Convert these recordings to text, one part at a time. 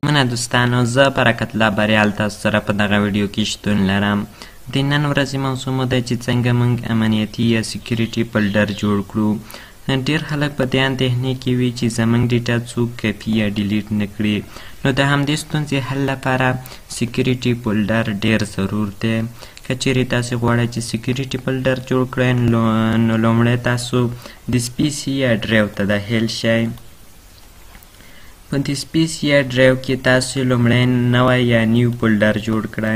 مننه دوستانو، زه برکت الله بریال تاسو سره په دغه ویډیو کې شتون لرم. د نن ورځې موضوع مو ده چې څنګه موږ امنیتي یا سیکیورټي فولډر جوړ کړو. ډېر خلک په دې اندېښنې کې وي چې زموږ ډیټا څوک کپي یا ډیلیټ نه کړي. نو د همدې ستونزې حل لپاره سیکیورټي فولډر ډېر ضرور دی. که چیرې تاسې غواړئ چې سیکیورټي فولډر جوړ کړئ نو لومړی تاسو د سپیس یا ډرایو ته داخل شئ. په د سپیس یا ډرایو کې تاسو لومړی نوی یا نیو فولډر جوړ کړئ.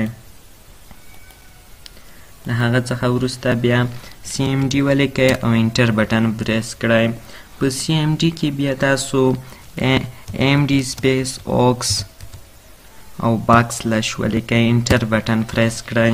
د هغه څخه وروسته بیا CMD ولیکئ او انټر بټن پریس کړئ. په CMD کې بیا تاسو AMD سپیس اوکس او باکسلش ولیکئ، انټر بټن پریس کړئ.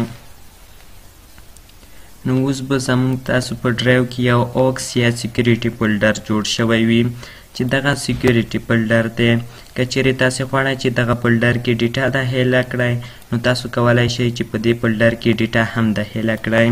نو اوس به زموږ تاسو په ډرایو کې یو اوکس یا سیکیورټي فولډر جوړ شوی وي چې دغه سیکیورټي فولډر دی. که چیرې تاسې غواړئ چې دغه فولډر کې ډیټا داخله کړئ نو تاسو کولی شئ چې په دې فولډر کې ډیټا هم داخله کړئ.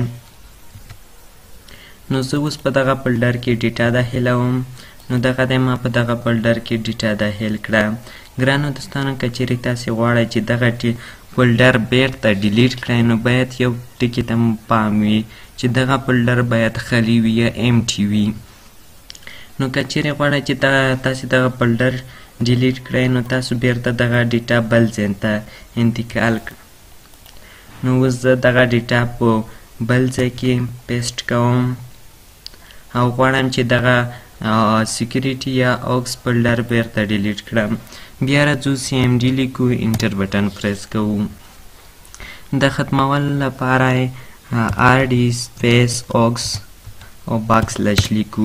نو زه اوس په دغه فولډر کې ډیټا داخلوم. نو دغه دی، ما په دغه فولډر کې ډیټا داخل کړه. ګرانو دوستانو، که چیرې تاسې غواړئ چې دغه فولډر بیرته ډیلیټ کړئ نو باید یو ټکي ته مو پام وي چې دغه فولډر باید خالي وي یا empty وي. نو که چیرې غواړئ چې تاسې دغه فولډر ډیلیټ کړئ نو تاسو بیرته دغه ډیټا بل ځای ته انتقال کړئ. نو اوس زه دغه ډیټا په بل ځای کې پیسټ کوم او غواړم چې دغه سیکیورټي یا اوکس فولډر بیرته ډیلیټ کړم. بیا راځو CMD لیکو، انټر بټن پریس کوو. د ختمولو لپاره RD سپیس اوکس او باکسلش لیکو.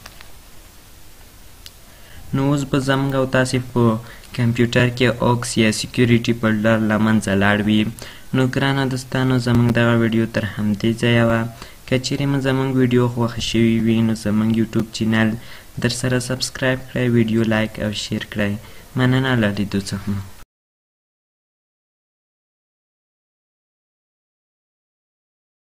نو اوس به زموږ او تاسې په کمپیوټر کې اوکس یا سیکیورټي فولډر له منځه لاړ وي. نو ګرانو دوستانو، زموږ دغه ویډیو تر همدې ځایه وه. که چیرې مو زموږ ویډیو خوښه شوي وي نو زموږ یوټیوب چینل در سره سبسکرایب کړئ، ویډیو لایک او شیر کړئ. مننه له لیدو څخه.